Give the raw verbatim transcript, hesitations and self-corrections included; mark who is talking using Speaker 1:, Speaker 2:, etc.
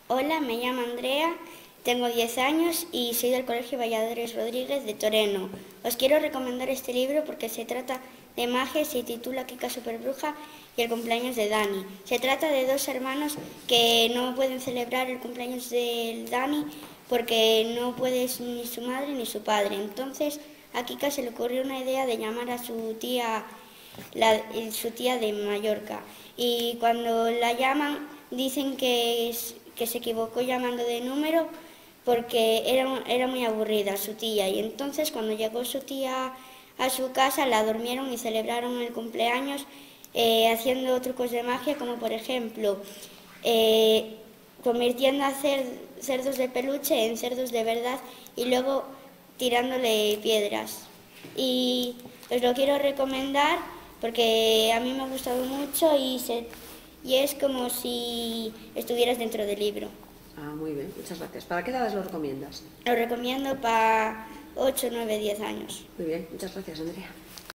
Speaker 1: Hola, me llamo Andrea, tengo diez años y soy del Colegio Valladares Rodríguez de Toreno. Os quiero recomendar este libro porque se trata de magia, se titula Kika Superbruja y el cumpleaños de Dani. Se trata de dos hermanos que no pueden celebrar el cumpleaños de Dani porque no puede ni su madre ni su padre. Entonces a Kika se le ocurrió una idea de llamar a su tía, la, su tía de Mallorca. Y cuando la llaman dicen que, es, que se equivocó llamando de número porque era, era muy aburrida su tía. Y entonces cuando llegó su tía a su casa la durmieron y celebraron el cumpleaños eh, haciendo trucos de magia, como por ejemplo eh, convirtiendo a cer, cerdos de peluche en cerdos de verdad y luego tirándole piedras. Y os lo quiero recomendar porque a mí me ha gustado mucho y, se, y es como si estuvieras dentro del libro.
Speaker 2: Ah, muy bien, muchas gracias. ¿Para qué edades lo recomiendas?
Speaker 1: Lo recomiendo para ocho, nueve, diez años.
Speaker 2: Muy bien, muchas gracias, Andrea.